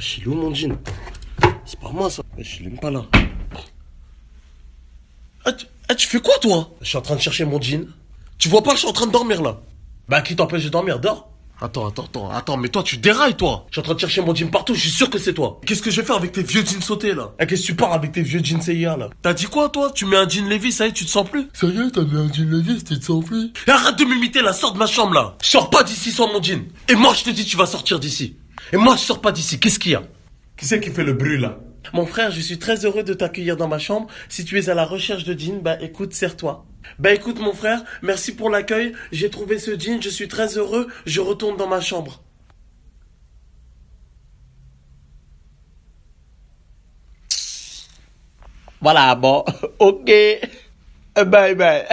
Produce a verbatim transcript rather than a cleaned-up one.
Wesh, il est où mon jean? C'est pas moi ça. Wesh, il est même pas là. Ah tu, ah, tu fais quoi toi? Je suis en train de chercher mon jean. Tu vois pas que je suis en train de dormir là? Bah qui t'empêche de dormir? Dors. Attends, attends, attends, attends, mais toi tu dérailles toi. Je suis en train de chercher mon jean partout, je suis sûr que c'est toi. Qu'est-ce que je vais faire avec tes vieux jeans sautés là? Ah, qu'est-ce que tu pars avec tes vieux jeans C I A là? T'as dit quoi toi? Tu mets un jean Levi's, ça y est, tu te sens plus? Sérieux, t'as mis un jean Levi's, tu te sens plus? Et arrête de m'imiter là, sors de ma chambre là. Je sors pas d'ici sans mon jean. Et moi je te dis tu vas sortir d'ici. Et moi je sors pas d'ici, qu'est-ce qu'il y a? Qui c'est qui fait le bruit là? Mon frère, je suis très heureux de t'accueillir dans ma chambre. Si tu es à la recherche de jean, bah écoute, serre-toi. Bah écoute mon frère, merci pour l'accueil. J'ai trouvé ce jean, je suis très heureux. Je retourne dans ma chambre. Voilà, bon, ok. Bye bye.